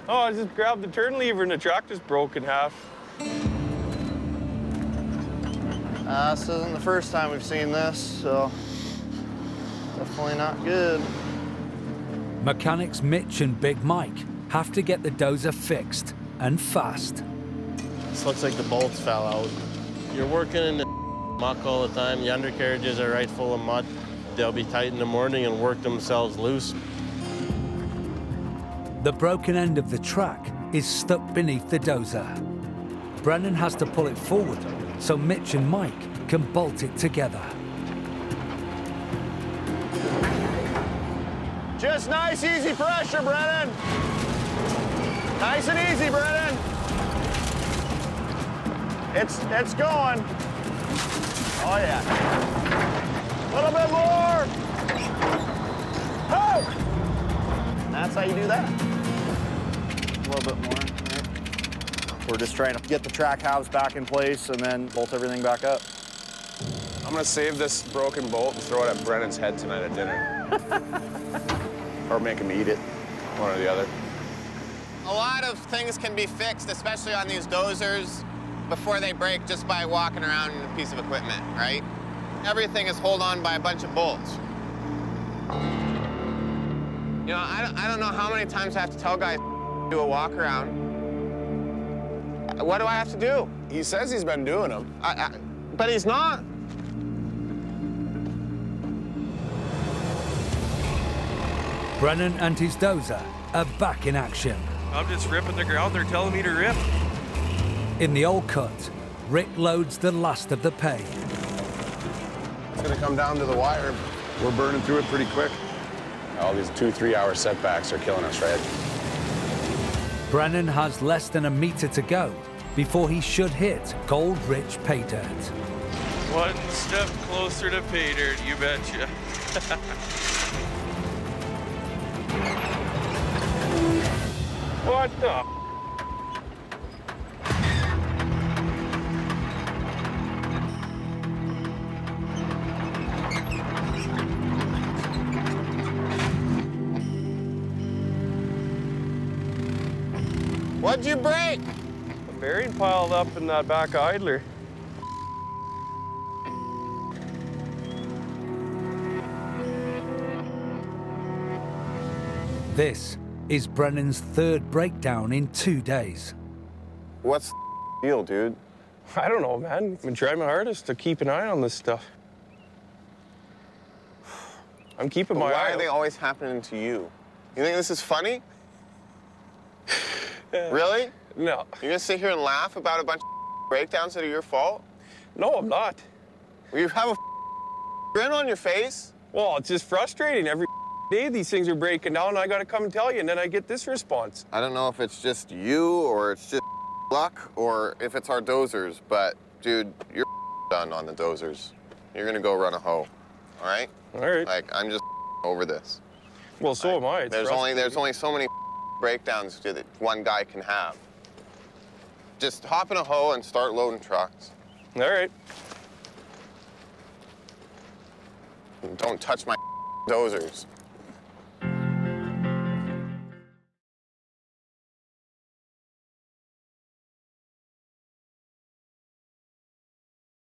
Oh, I just grabbed the turn lever and the truck just broke in half. This isn't the first time we've seen this, so definitely not good. Mechanics Mitch and Big Mike have to get the dozer fixed, and fast. This looks like the bolts fell out. You're working in the muck all the time. The undercarriages are right full of mud. They'll be tight in the morning and work themselves loose. The broken end of the track is stuck beneath the dozer. Brennan has to pull it forward so Mitch and Mike can bolt it together. Just nice, easy pressure, Brennan. Nice and easy, Brennan. It's going. Oh, yeah. A little bit more. Oh! That's how you do that. A little bit more. Right? We're just trying to get the track halves back in place and then bolt everything back up. I'm gonna save this broken bolt and throw it at Brennan's head tonight at dinner. Or make him eat it, one or the other. A lot of things can be fixed, especially on these dozers, before they break just by walking around in a piece of equipment, right? Everything is held on by a bunch of bolts. You know, I don't know how many times I have to tell guys to do a walk around. What do I have to do? He says he's been doing them. But he's not. Brennan and his dozer are back in action. I'm just ripping the ground they're telling me to rip. In the old cut, Rick loads the last of the pay. It's gonna come down to the wire. We're burning through it pretty quick. All these 2-3 hour setbacks are killing us, right? Brennan has less than a meter to go before he should hit gold-rich pay dirt. One step closer to pay dirt, you betcha. What the? What'd you break? A bearing piled up in that back idler. This is Brennan's third breakdown in 2 days. What's the deal, dude? I don't know, man. I've been trying my hardest to keep an eye on this stuff. I'm keeping my eye. Why are they always happening to you? You think this is funny? Really? No. You're gonna sit here and laugh about a bunch of breakdowns that are your fault? No, I'm not. You have a grin on your face? Well, it's just frustrating. Every day these things are breaking down, and I gotta come and tell you, and then I get this response. I don't know if it's just you or it's just luck or if it's our dozers, but dude, you're done on the dozers. You're gonna go run a hoe, all right? All right. Like, I'm just over this. Well, so am I. It's There's only so many breakdowns that one guy can have. Just hop in a hoe and start loading trucks. All right. Don't touch my dozers.